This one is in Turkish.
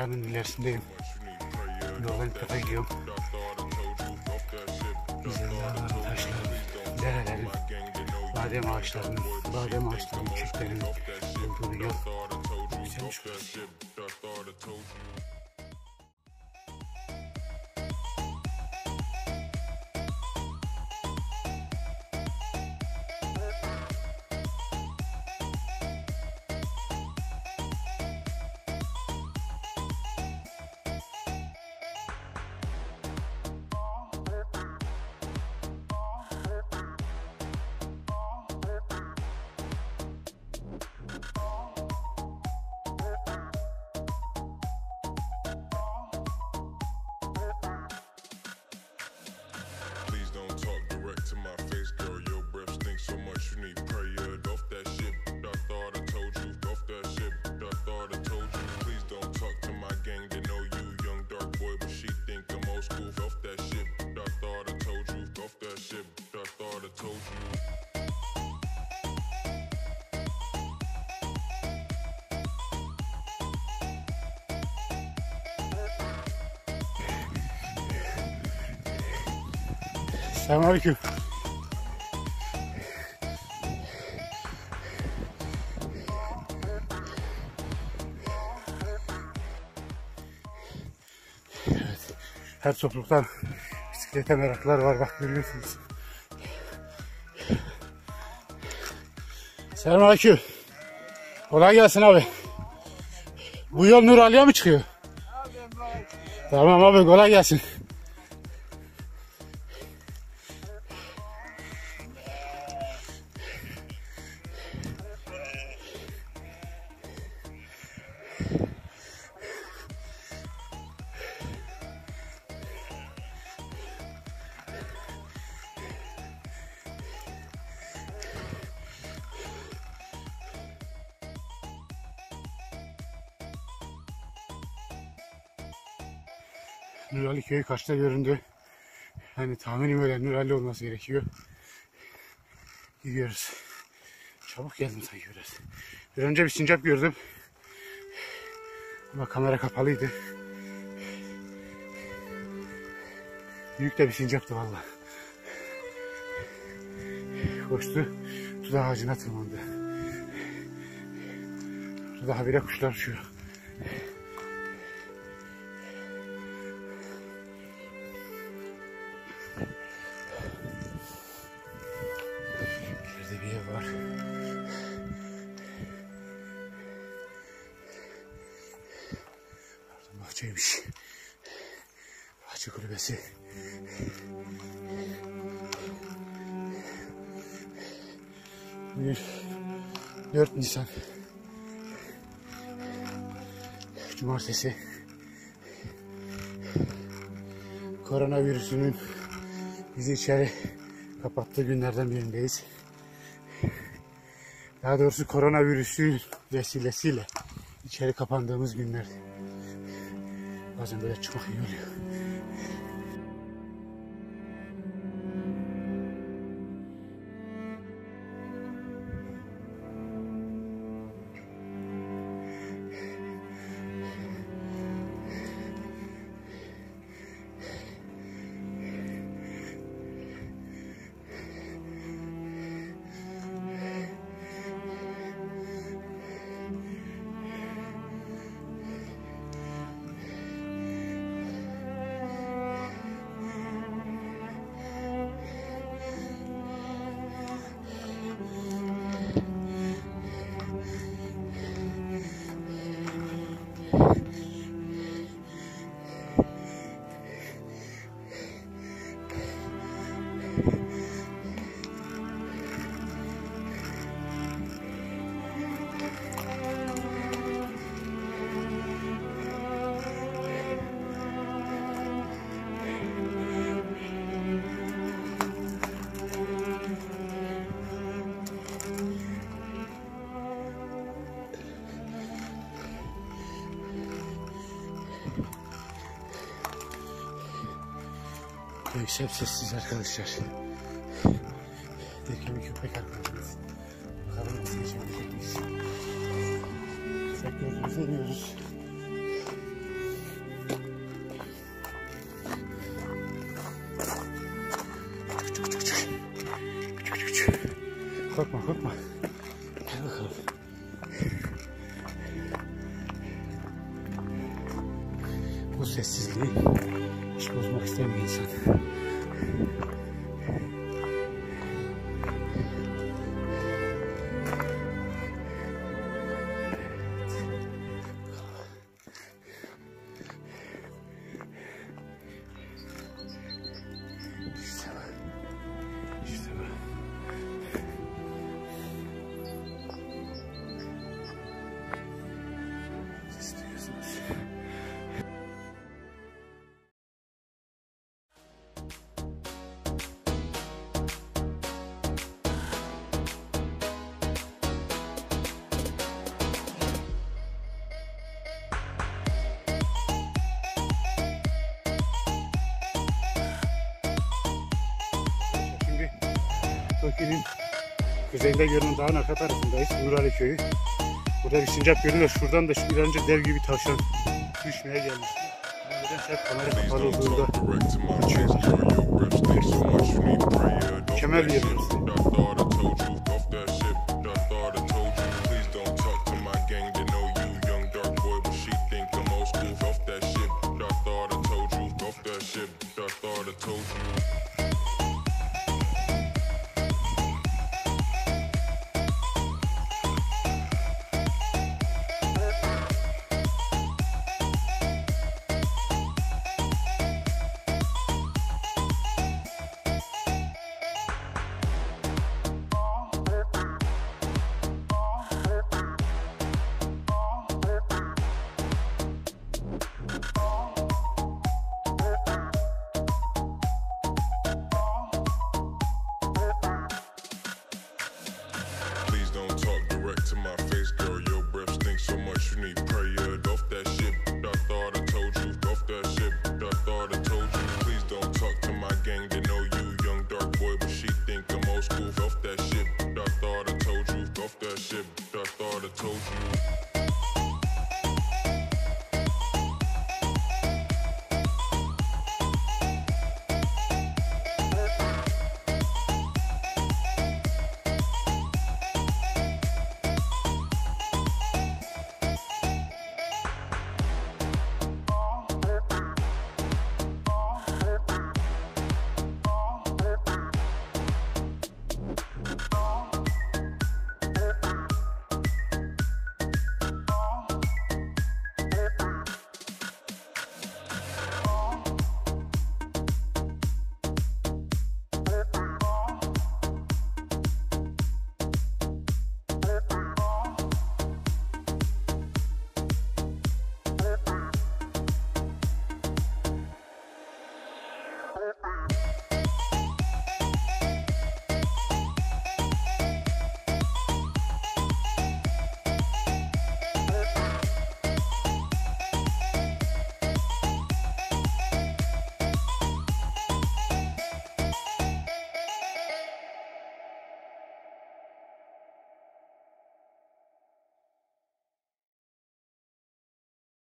Dağı'nın ilerisindeyim. Yoldan ilk defa gidiyorum. Güzel dağların, taşların, derelerin, badem ağaçlarının, çiftlerinin olduğu bir yol. Güzelmiş burası. Selamünaleyküm. Evet, her topluluktan bisiklete meraklılar var, bak görüyorsunuz. Selamünaleyküm. Kolay gelsin abi. Bu yol Nurali'ye mi çıkıyor? Tamam abi, kolay gelsin. Nurali köyü kaçta göründü? Yani tahminim öyle, Nurali olması gerekiyor. Gidiyoruz. Çabuk geldim sanki biraz. Bir önce bir sincap gördüm. Ama kamera kapalıydı. Büyük de bir sincaptı valla. Koştu. Tuda ağacına tırmandı. Burada habire kuşlar uçuyor. İleride bir ev var. Pardon, bahçeymiş. Bahçe kulübesi. Bugün 4 Nisan. Cumartesi. Koronavirüsünün bizi içeri kapattığı günlerden birindeyiz. Daha doğrusu koronavirüsü vesilesiyle içeri kapandığımız günler. Bazen böyle çıkmak iyi oluyor. Köy hep sessiz arkadaşlar. Derken bir köpek arkadaşımız. Bakalım nasıl geçebilecek miyiz? Köpek gördüğümüzde iniyoruz. Korkma korkma. Gel bakalım. Bu sessizliği hiç bozmak istemiyor insan. Toki'nin kuzeyinde görünen dağın arka tarafındayız. Nurali köyü. Burada bir sincap görünüyor. Şuradan da bir önce dev gibi tavşan düşmeye gelmiş. Nedense hep kamera kapalı olduğunda mükemmel bir yer burası. To my face, girl, your breath stinks so much you need prayer. Off that shit, I thought I told you. Off that shit, I thought I told you. Please don't talk to my gang, they know you young dark boy, but she think I'm old school. Off that shit.